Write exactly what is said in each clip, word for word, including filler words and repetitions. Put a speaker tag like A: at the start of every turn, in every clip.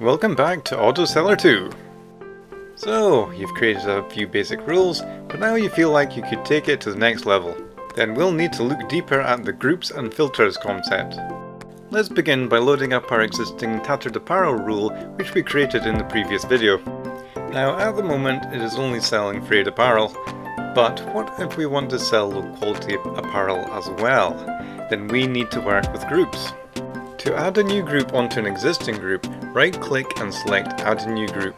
A: Welcome back to AutoSeller two. So, you've created a few basic rules, but now you feel like you could take it to the next level. Then we'll need to look deeper at the groups and filters concept. Let's begin by loading up our existing tattered apparel rule, which we created in the previous video. Now at the moment it is only selling frayed apparel, but what if we want to sell low quality apparel as well? Then we need to work with groups. To add a new group onto an existing group, right click and select Add a New Group.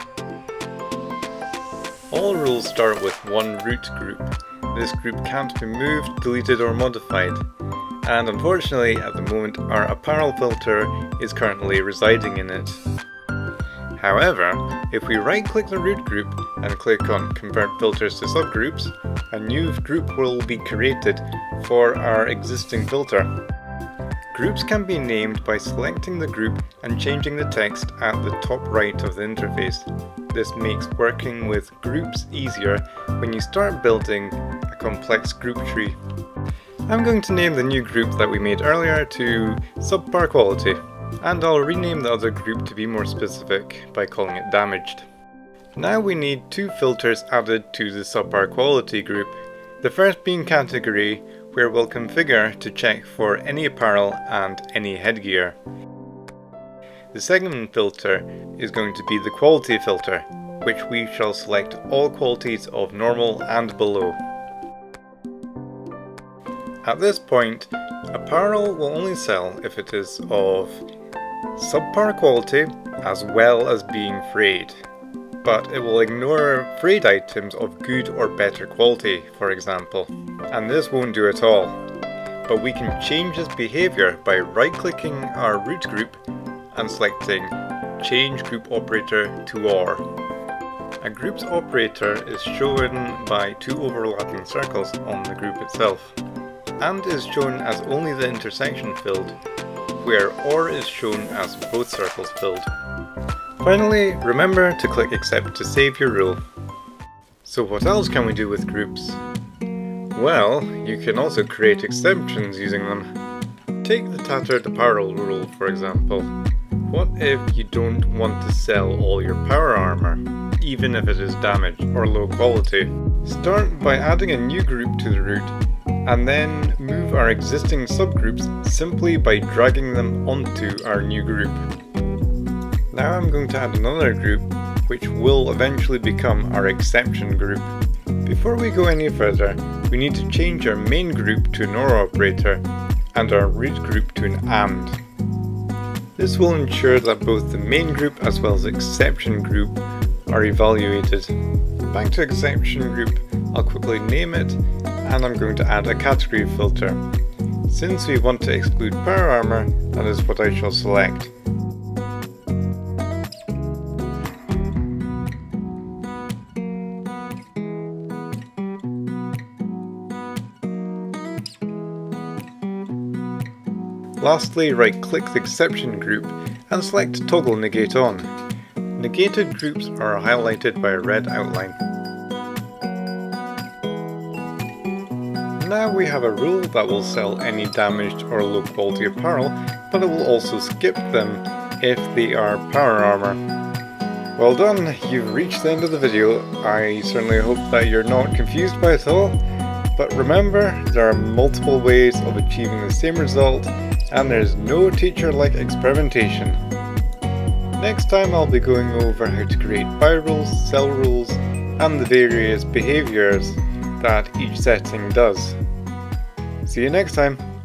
A: All rules start with one root group. This group can't be moved, deleted or modified. And unfortunately at the moment our apparel filter is currently residing in it. However, if we right click the root group and click on Convert Filters to Subgroups, a new group will be created for our existing filter. Groups can be named by selecting the group and changing the text at the top right of the interface. This makes working with groups easier when you start building a complex group tree. I'm going to name the new group that we made earlier to Subpar Quality, and I'll rename the other group to be more specific by calling it Damaged. Now we need two filters added to the Subpar Quality group, the first being Category, where we'll configure to check for any apparel and any headgear. The second filter is going to be the Quality filter, which we shall select all qualities of normal and below. At this point, apparel will only sell if it is of subpar quality as well as being frayed, but it will ignore frayed items of good or better quality, for example, and this won't do at all. But we can change this behaviour by right-clicking our root group and selecting Change Group Operator to O R. A group's operator is shown by two overlapping circles on the group itself, and is shown as only the intersection filled, where O R is shown as both circles filled. Finally, remember to click Accept to save your rule. So what else can we do with groups? Well, you can also create exceptions using them. Take the tattered apparel rule for example. What if you don't want to sell all your power armor, even if it is damaged or low quality? Start by adding a new group to the root, and then move our existing subgroups simply by dragging them onto our new group. Now I'm going to add another group, which will eventually become our exception group. Before we go any further, we need to change our main group to an O R operator and our root group to an and. This will ensure that both the main group as well as exception group are evaluated. Back to exception group, I'll quickly name it, and I'm going to add a category filter. Since we want to exclude power armor, that is what I shall select. Lastly, right-click the exception group and select Toggle Negate On. Negated groups are highlighted by a red outline. Now we have a rule that will sell any damaged or low quality apparel, but it will also skip them if they are power armor. Well done, you've reached the end of the video. I certainly hope that you're not confused by it all, but remember, there are multiple ways of achieving the same result, and there's no teacher like experimentation. Next time I'll be going over how to create buy rules, sell rules, and the various behaviours that each setting does. See you next time!